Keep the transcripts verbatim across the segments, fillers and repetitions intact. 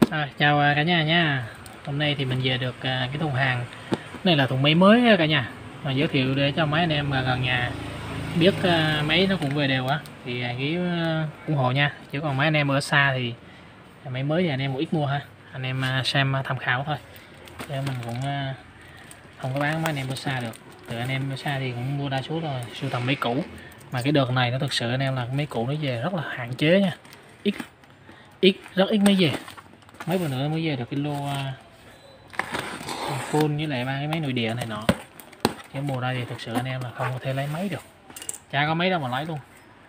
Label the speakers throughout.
Speaker 1: Rồi, chào à, cả nhà nha. Hôm nay thì mình về được à, cái thùng hàng. Này là thùng máy mới cả nhà. Mà giới thiệu để cho mấy anh em mà gần nhà biết à, máy nó cũng về đều á thì cái à, ủng hộ nha. Chứ còn mấy anh em ở xa thì máy mới thì anh em một ít mua ha. Anh em à, xem à, tham khảo thôi. Chứ mình cũng à, không có bán mấy anh em ở xa được. Từ anh em ở xa thì cũng mua đa số rồi sưu tầm máy cũ. Mà cái đợt này nó thực sự anh em là máy cũ nó về rất là hạn chế nha. Ít ít rất ít mới về. Mấy bữa nữa mới về được cái lô uh, full với lại ba cái máy nội địa này nọ. Cái mùa đây thì thực sự anh em là không có thể lấy máy được, chả có mấy đâu mà lấy luôn.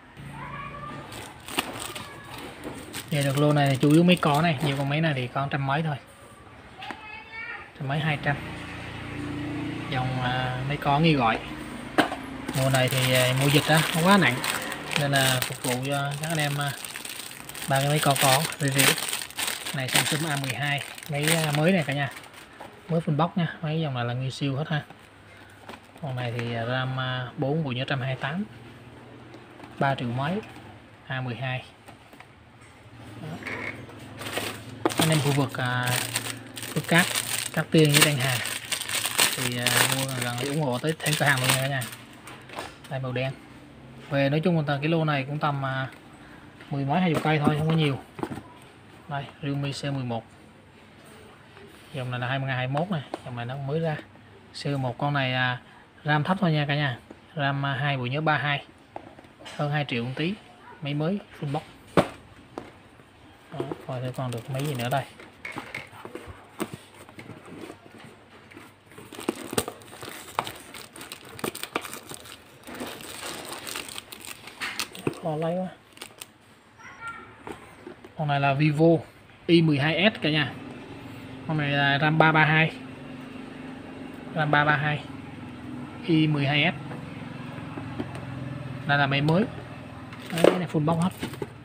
Speaker 1: Về được lô này thì chủ yếu mấy con này, nhiều con máy này thì con trăm mấy thôi, trăm mấy hai trăm dòng uh, mấy con nghi gọi. Mùa này thì uh, mùa dịch á không quá nặng nên là phục vụ cho các anh em uh, ba cái máy con con review này. Samsung A mười hai máy mới này cả nhà, mới full box nha. Mấy dòng này là nguyên siêu hết ha. Con này thì RAM bốn bộ nhớ một trăm hai mươi tám, ba triệu mấy, A mười hai. Đó. Anh em khu vực à, Phước Cát, Cát Tiên với Đan Hà thì à, mua gần thì ủng hộ tới thêm cửa hàng luôn nha cả nhà. Đây màu đen. Về nói chung là cái lô này cũng tầm à, mười mấy hai chục cây thôi, không có nhiều. Đây Realme C mười một, dòng này là hai mươi hai mốt này, dòng này nó mới ra. C một con này à, RAM thấp thôi nha cả nhà, RAM hai bộ nhớ ba mươi hai, hơn hai triệu một tí, máy mới full box. Đó, coi thử còn được mấy gì nữa đây. Khó lấy quá. Con này là Vivo Y mười hai S cả nhà. Con này là RAM ba ba hai, RAM ba ba hai Y mười hai S. Đây là máy mới. Đấy, cái này full box hết.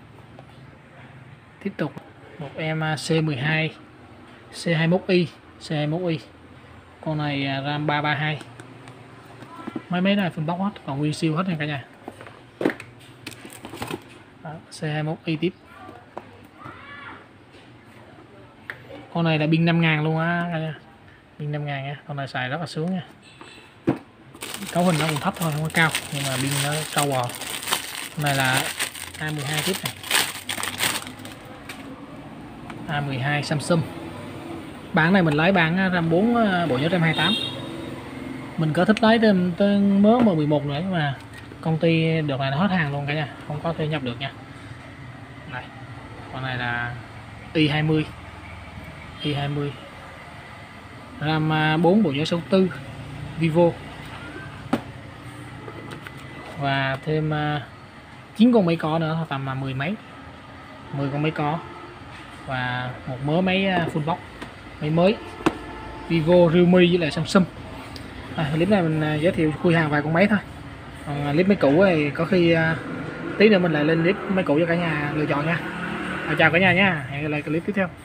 Speaker 1: Tiếp tục một em C mười hai, C hai mốt i, C hai mốt i. Con này RAM ba ba hai. Mấy máy này full box hết, còn nguyên siêu hết nha cả nhà. Đó, C hai mốt i tiếp. Con này là pin năm ngàn luôn á cả nhà. Pin năm ngàn nha, con này xài rất là sướng nha. Cấu hình nó cũng thấp thôi, không có cao, nhưng mà pin nó trâu bò. Con này là A mười hai tiếp này, A mười hai Samsung. Bản này mình lấy bản RAM bốn bộ nhớ một trăm hai mươi tám. Mình có thích lấy thêm tới mớ M mười một nữa nhưng mà công ty đợt này nó hết hàng luôn cả nhà, không có thể nhập được nha. Này, con này là Y hai mươi, Y hai mươi, RAM bốn bộ nhớ sáu mươi tư, Vivo. Và thêm chín con máy có nữa, tầm mười mấy, mười con máy có. Và một mớ máy full box, máy mới Vivo, Realme với lại Samsung. À, clip này mình giới thiệu khui hàng vài con máy thôi. Còn clip máy cũ thì có khi tí nữa mình lại lên clip máy cũ cho cả nhà lựa chọn nha. À, chào cả nhà nha, hẹn gặp lại clip tiếp theo.